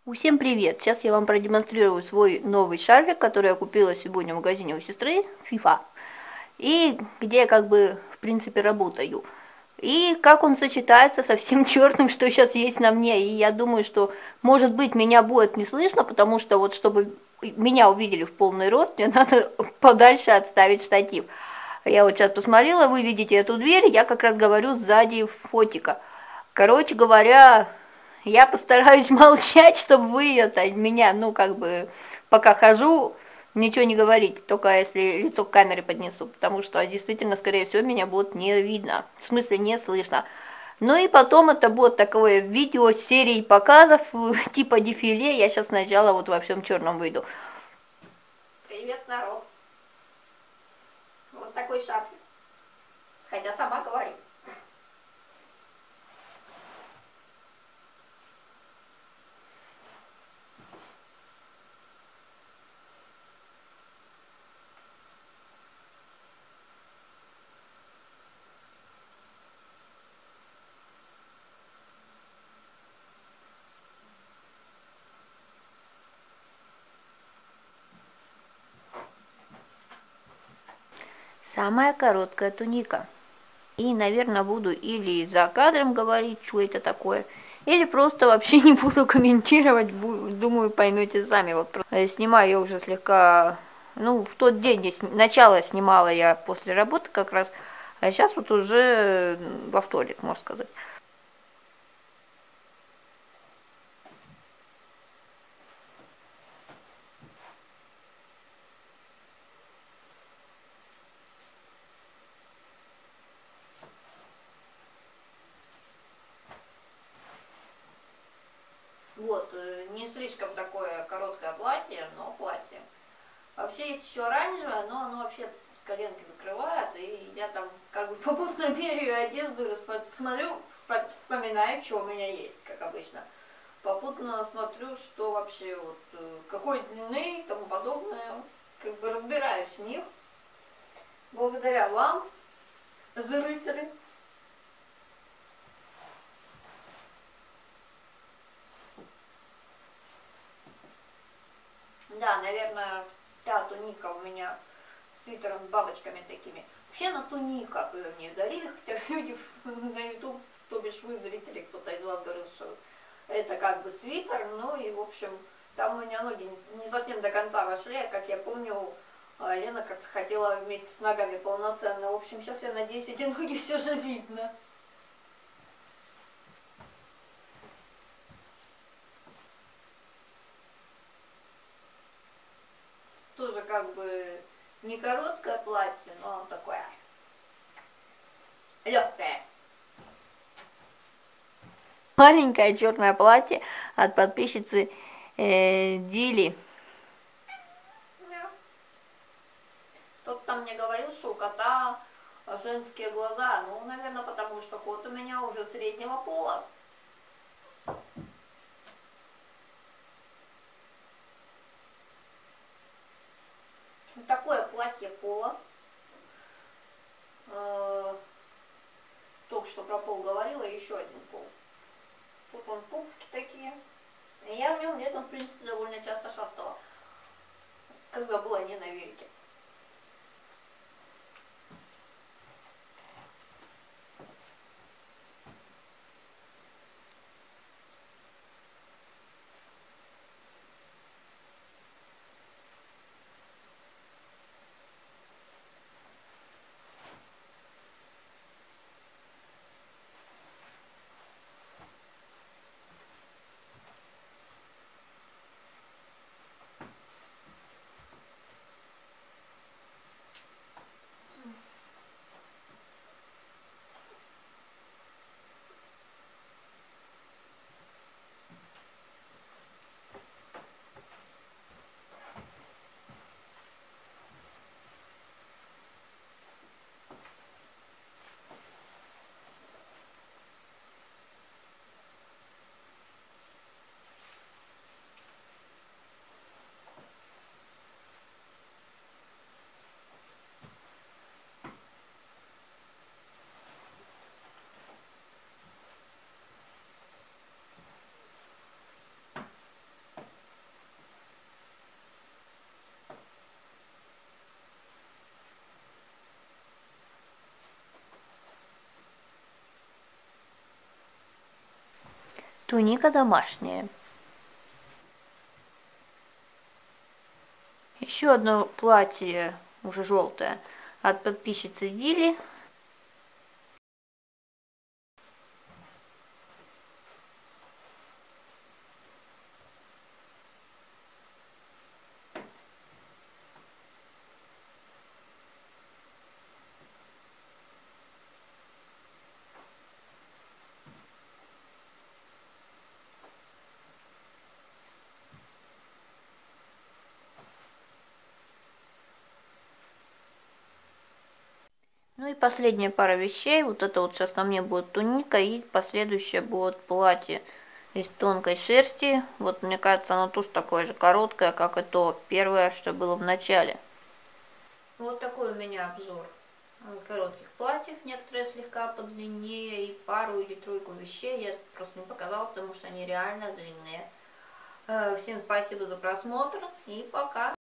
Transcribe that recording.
Всем привет! Сейчас я вам продемонстрирую свой новый шарфик, который я купила сегодня в магазине у сестры, FIFA, и где я в принципе, работаю. И как он сочетается со всем черным, что сейчас есть на мне. И я думаю, что, может быть, меня будет не слышно, потому что вот чтобы меня увидели в полный рост, мне надо подальше отставить штатив. Я вот сейчас посмотрела, вы видите эту дверь, я как раз говорю сзади фотика. Короче говоря, я постараюсь молчать, чтобы вы это меня, пока хожу, ничего не говорить, только если лицо к камере поднесу, потому что действительно, скорее всего, меня будет не видно, в смысле не слышно. Ну и потом это будет такое видео с серией показов, типа дефиле, я сейчас сначала вот во всем черном выйду. Привет, народ. Вот такой шапки. Хотя сама говорю. Самая короткая туника. И, наверное, буду или за кадром говорить, что это такое, или просто вообще не буду комментировать, думаю, поймете сами. Вот снимаю я уже слегка, ну, в тот день, начало снимала я после работы как раз, а сейчас вот уже во вторник, можно сказать. Вот, не слишком такое короткое платье, но платье. Вообще есть еще оранжевое, но оно вообще коленки закрывает, и я там попутно меряю одежду, смотрю, вспоминаю, что у меня есть, как обычно. Попутно смотрю, что вообще вот какой длины и тому подобное, разбираюсь в них. Благодаря вам, зрители. Да, наверное, та туника у меня с свитером с бабочками такими. Вообще на туниках не дарили, хотя люди на YouTube, то бишь вы, зрители, кто-то из вас говорил, что это свитер, ну и в общем, там у меня ноги не совсем до конца вошли, а как я помню, Лена как-то хотела вместе с ногами полноценно. В общем, сейчас я надеюсь, эти ноги все же видно. Тоже не короткое платье, но такое легкое. Маленькое черное платье от подписчицы Дили. Кто-то там мне говорил, что у кота женские глаза. Ну, наверное, потому что кот у меня уже среднего пола. Такое платье пола. Только что про пол говорила, еще один пол. Тут вон пупки такие. И я в нем летом, в принципе, довольно часто шастала, когда была не на велике. Туника домашняя. Еще одно платье, уже желтое, от подписчицы Дили. Ну и последняя пара вещей. Вот это вот сейчас на мне будет туника, и последующее будет платье из тонкой шерсти. Вот мне кажется, оно тоже такое же короткое, как и то первое, что было в начале. Вот такой у меня обзор коротких платьев, некоторые слегка подлиннее, и пару или тройку вещей я просто не показала, потому что они реально длинные. Всем спасибо за просмотр, и пока!